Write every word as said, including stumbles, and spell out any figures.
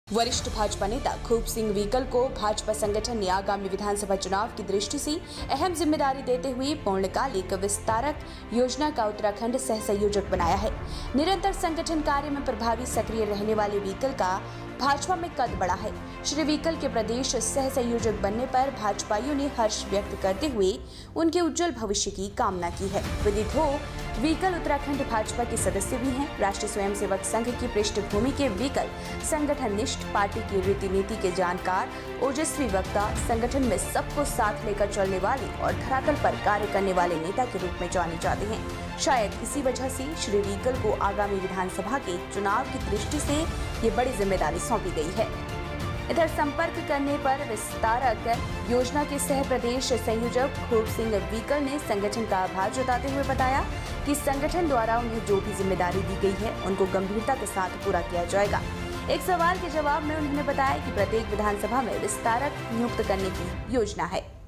वरिष्ठ भाजपा नेता खूब सिंह वीकल को भाजपा संगठन ने आगामी विधानसभा चुनाव की दृष्टि से अहम जिम्मेदारी देते हुए पूर्णकालिक विस्तारक योजना का उत्तराखंड सह संयोजक बनाया है। निरंतर संगठन कार्य में प्रभावी सक्रिय रहने वाले वीकल का भाजपा में कद बढ़ा है। श्री वीकल के प्रदेश सह संयोजक बनने पर भाजपाइयों ने हर्ष व्यक्त करते हुए उनके उज्जवल भविष्य की कामना की है। विदित हो, वीकल उत्तराखंड भाजपा के सदस्य भी हैं। राष्ट्रीय स्वयंसेवक संघ की पृष्ठभूमि के वीकल संगठन निष्ठ, पार्टी की रीति नीति के जानकार, ओजस्वी वक्ता, संगठन में सबको साथ लेकर चलने वाले और धरातल पर कार्य करने वाले नेता के रूप में जाने जाते हैं। शायद इसी वजह से श्री वीकल को आगामी विधानसभा के चुनाव की दृष्टि से ये बड़ी जिम्मेदारी सौंपी गई है। इधर संपर्क करने पर विस्तारक योजना के सह प्रदेश संयोजक खूब सिंह वीकल ने संगठन का आभार जताते हुए बताया कि संगठन द्वारा उन्हें जो भी जिम्मेदारी दी गई है उनको गंभीरता के साथ पूरा किया जाएगा। एक सवाल के जवाब में उन्होंने बताया कि प्रत्येक विधानसभा में विस्तारक नियुक्त करने की योजना है।